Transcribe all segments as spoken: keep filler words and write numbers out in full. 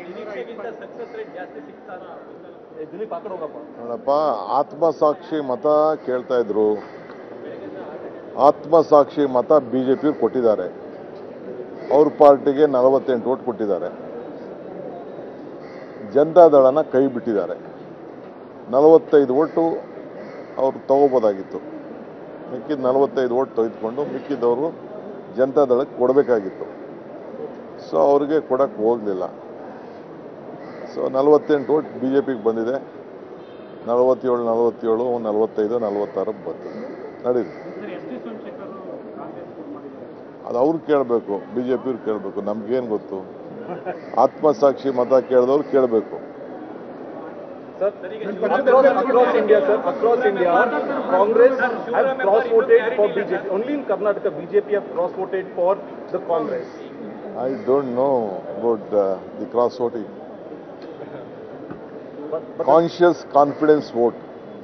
ನೋಡಪ್ಪ, ಆತ್ಮಸಾಕ್ಷಿ ಮತ ಕೇಳ್ತಾ ಇದ್ರು. ಆತ್ಮಸಾಕ್ಷಿ ಮತ ಬಿಜೆಪಿ ಕೊಟ್ಟಿದ್ದಾರೆ. ಅವ್ರ ಪಾರ್ಟಿಗೆ ನಲವತ್ತೆಂಟು ಓಟ್ ಕೊಟ್ಟಿದ್ದಾರೆ. ಜನತಾದಳನ ಕೈ ಬಿಟ್ಟಿದ್ದಾರೆ. ನಲವತ್ತೈದು ಓಟು ಅವ್ರು ತಗೋಬೋದಾಗಿತ್ತು. ಮಿಕ್ಕಿದ ನಲವತ್ತೈದು ಓಟ್ ತೆಗೆದುಕೊಂಡು ಮಿಕ್ಕಿದವರು ಜನತಾದಳಕ್ಕೆ ಕೊಡಬೇಕಾಗಿತ್ತು. ಸೊ ಅವ್ರಿಗೆ ಕೊಡಕ್ಕೆ ಹೋಗಲಿಲ್ಲ. ಸೊ ನಲವತ್ತೆಂಟು ಓಟ್ ಬಿ ಜೆ ಪಿಗೆ ಬಂದಿದೆ. ನಲವತ್ತೇಳು ನಲವತ್ತೇಳು ನಲವತ್ತೈದು ನಲವತ್ತಾರಕ್ಕೆ ಬಂದಿದೆ. ನಡೀರಿ, ಅದು ಅವ್ರು ಕೇಳಬೇಕು, ಬಿ ಜೆ ಪಿಯವ್ರು ಕೇಳಬೇಕು. ನಮ್ಗೇನು ಗೊತ್ತು? ಆತ್ಮಸಾಕ್ಷಿ ಮತ ಕೇಳಿದವ್ರು ಕೇಳಬೇಕು. Sir, across, across India, sir, across India, Congress has cross-voted for B J P. Only in Karnataka, B J P have cross-voted for the Congress. I don't know about uh, the cross-voting. But, but Conscious confidence vote.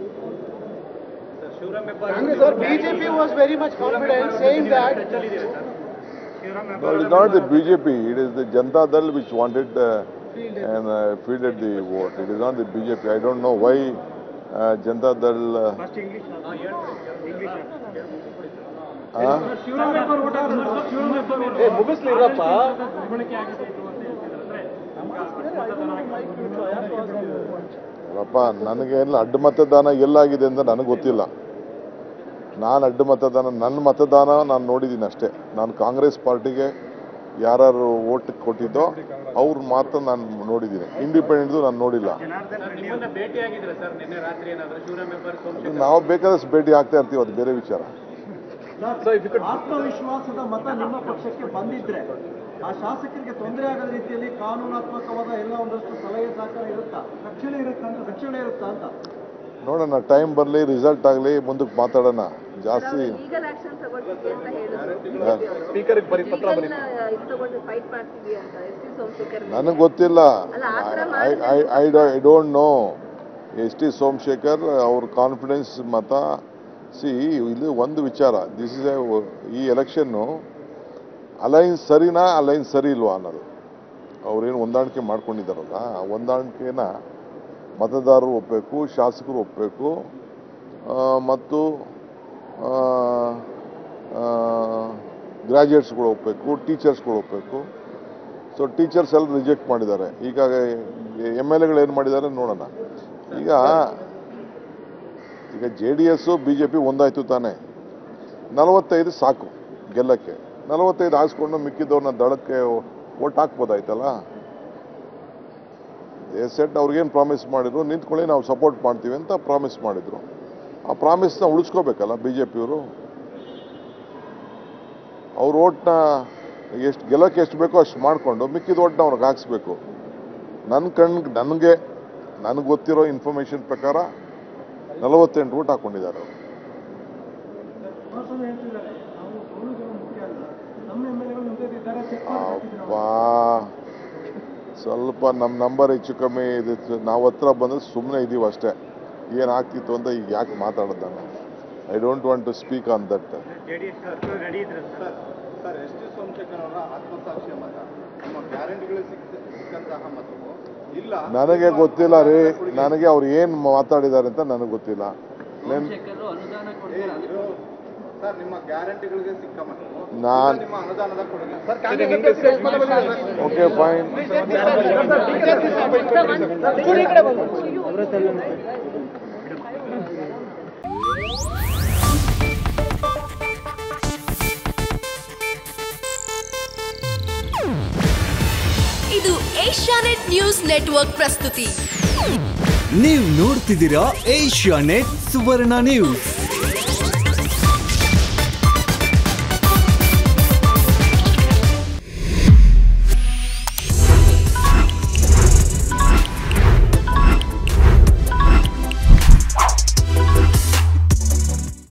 Congress, sir, B J P was very much confident, saying that. No, it is not the B J P. It is the Janata Dal which wanted uh, and uh, fielded the vote. It is not the B J P. I don't know why uh, Janata Dal. Uh, First English. English. uh, hey, ಮುಗಿಸ್ಲಿರಪ್ಪ. ಅಪ್ಪ, ನನಗೆ ಎಲ್ಲ ಅಡ್ಡ ಮತದಾನ ಎಲ್ಲಾಗಿದೆ ಅಂತ ನನಗೆ ಗೊತ್ತಿಲ್ಲ. ನಾನು ಅಡ್ಡ ಮತದಾನ, ನನ್ನ ಮತದಾನ ನಾನು ನೋಡಿದ್ದೀನಿ ಅಷ್ಟೇ. ನಾನು ಕಾಂಗ್ರೆಸ್ ಪಾರ್ಟಿಗೆ ಯಾರು ಓಟ್ ಕೊಟ್ಟಿದ್ದೋ ಅವ್ರ ಮಾತ್ರ ನಾನು ನೋಡಿದ್ದೀನಿ. ಇಂಡಿಪೆಂಡೆಂಟ್ದು ನಾನು ನೋಡಿಲ್ಲ. ನಾವು ಬೇಕಾದಷ್ಟು ಭೇಟಿ ಆಗ್ತಾ ಇರ್ತೀವಿ, ಅದು ಬೇರೆ ವಿಚಾರ. ಆತ್ಮವಿಶ್ವಾಸದ ಮತ ನಿಮ್ಮ ಪಕ್ಷಕ್ಕೆ ಬಂದಿದ್ರೆ ಆ ಶಾಸಕರಿಗೆ ತೊಂದರೆ ಆಗದ ರೀತಿಯಲ್ಲಿ ಕಾನೂನಾತ್ಮಕವಾದ ಎಲ್ಲ ಒಂದಷ್ಟು ಸಲಹೆ ಸಹಕಾರ ಇರುತ್ತಾ, ರಕ್ಷಣೆ ಇರುತ್ತಾ ಅಂತ ರಕ್ಷಣೆ ಇರುತ್ತಾ ಅಂತ ನೋಡೋಣ. ಟೈಮ್ ಬರಲಿ, ರಿಸಲ್ಟ್ ಆಗಲಿ, ಮುಂದಕ್ಕೆ ಮಾತಾಡೋಣ. ಜಾಸ್ತಿ ನನಗೆ ಗೊತ್ತಿಲ್ಲ. I don't know. S T Somashekhar ಅವ್ರ ಕಾನ್ಫಿಡೆನ್ಸ್ ಮತ. ಸಿ, ಇಲ್ಲಿ ಒಂದು ವಿಚಾರ, ದಿಸ್ ಇಸ್ ಈ ಎಲೆಕ್ಷನ್ನು ಅಲೈನ್ಸ್ ಸರಿನಾ ಅಲೈನ್ಸ್ ಸರಿ ಇಲ್ವಾ ಅನ್ನೋದು. ಅವ್ರೇನು ಹೊಂದಾಣಿಕೆ ಮಾಡ್ಕೊಂಡಿದ್ದಾರಲ್ಲ, ಆ ಹೊಂದಾಣಿಕೆನ ಮತದಾರರು ಒಪ್ಪಬೇಕು, ಶಾಸಕರು ಒಪ್ಪಬೇಕು, ಮತ್ತು ಗ್ರಾಜ್ಯುಯೇಟ್ಸ್ಗಳು ಒಪ್ಪಬೇಕು, ಟೀಚರ್ಸ್ಗಳು ಒಪ್ಪಬೇಕು. ಸೊ ಟೀಚರ್ಸ್ ಎಲ್ಲ ರಿಜೆಕ್ಟ್ ಮಾಡಿದ್ದಾರೆ. ಈಗ ಎಮ್ ಎಲ್ ಎಗಳು ಏನು ಮಾಡಿದ್ದಾರೆ ನೋಡೋಣ. ಈಗ ಈಗ J D S B J P ಒಂದಾಯ್ತು ತಾನೆ. ನಲವತ್ತೈದು ಸಾಕು ಗೆಲ್ಲಕ್ಕೆ. ನಲವತ್ತೈದು ಹಾಕ್ಸ್ಕೊಂಡು ಮಿಕ್ಕಿದವ್ರನ್ನ ದಳಕ್ಕೆ ಓಟ್ ಹಾಕ್ಬೋದಾಯ್ತಲ್ಲ. ಸೆಟ್ ಅವ್ರಿಗೇನು ಪ್ರಾಮಿಸ್ ಮಾಡಿದ್ರು, ನಿಂತ್ಕೊಳ್ಳಿ ನಾವು ಸಪೋರ್ಟ್ ಮಾಡ್ತೀವಿ ಅಂತ ಪ್ರಾಮಿಸ್ ಮಾಡಿದ್ರು. ಆ ಪ್ರಾಮಿಸ್ನ ಉಳಿಸ್ಕೋಬೇಕಲ್ಲ ಬಿ ಜೆ ಪಿಯವರು. ಅವ್ರ ಓಟ್ನ ಎಷ್ಟು ಗೆಲ್ಲಕ್ಕೆ ಎಷ್ಟು ಬೇಕೋ ಅಷ್ಟು ಮಾಡಿಕೊಂಡು ಮಿಕ್ಕಿದ ಓಟ್ನ ಅವ್ರಿಗೆ ಹಾಕ್ಸ್ಬೇಕು. ನನ್ನ ಕಣ್ಣಿಗೆ ನನಗೆ ನನಗೆ ಗೊತ್ತಿರೋ ಇನ್ಫಾರ್ಮೇಷನ್ ಪ್ರಕಾರ ನಲವತ್ತೆಂಟು ಓಟ್ ಹಾಕ್ಕೊಂಡಿದ್ದಾರೆ ಅವರು. ಅಪ್ಪ, ಸ್ವಲ್ಪ ನಮ್ಮ ನಂಬರ್ ಹೆಚ್ಚು ಕಮ್ಮಿ ಇದೆ. ನಾವು ಹತ್ರ ಬಂದ್ರೆ ಸುಮ್ಮನೆ ಇದ್ದೀವಿ ಅಷ್ಟೇ. ಏನಾಗ್ತಿತ್ತು ಅಂತ ಈಗ ಯಾಕೆ ಮಾತಾಡೋದು ನಾನು? I don't want to speak on that. ನನಗೆ ಗೊತ್ತಿಲ್ಲ ರೀ. ನನಗೆ ಅವ್ರು ಏನು ಮಾತಾಡಿದ್ದಾರೆ ಅಂತ ನನಗೆ ಗೊತ್ತಿಲ್ಲ. ನಾನು ಓಕೆ ಫೈನ್. ಇದು ಏಷ್ಯಾನೆಟ್ ನ್ಯೂಸ್ ನೆಟ್ವರ್ಕ್ ಪ್ರಸ್ತುತಿ. ನೀವು ನೋಡ್ತಿದ್ದೀರಾ ಏಷ್ಯಾನೆಟ್ ಸುವರ್ಣ ನ್ಯೂಸ್.